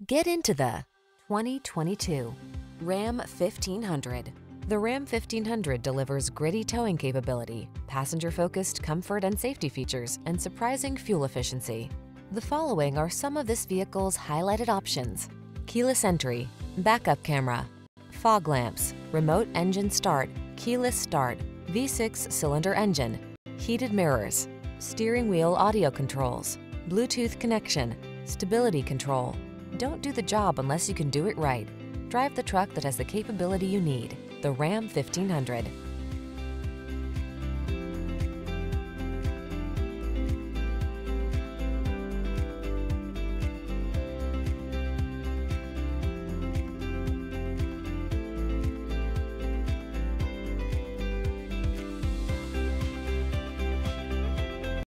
Get into the 2022 Ram 1500. The Ram 1500 delivers gritty towing capability, passenger-focused comfort and safety features, and surprising fuel efficiency. The following are some of this vehicle's highlighted options: keyless entry, backup camera, fog lamps, remote engine start, keyless start, V6 cylinder engine, heated mirrors, steering wheel audio controls, Bluetooth connection, stability control. Don't do the job unless you can do it right. Drive the truck that has the capability you need. The Ram 1500.